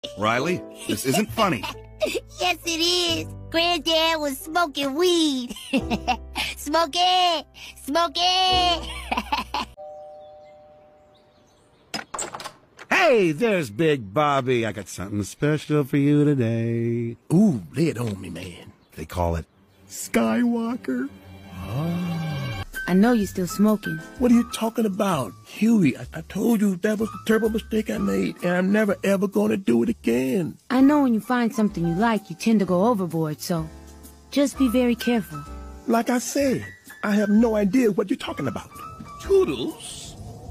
Riley, this isn't funny. Yes, it is. Granddad was smoking weed. Smoke it! Smoke it! Hey, there's Big Bobby. I got something special for you today. Ooh, lay it on me, man. They call it Skywalker. I know you're still smoking. What are you talking about? Huey, I told you that was the terrible mistake I made, and I'm never ever gonna do it again. I know when you find something you like, you tend to go overboard, so just be very careful. Like I said, I have no idea what you're talking about. Toodles?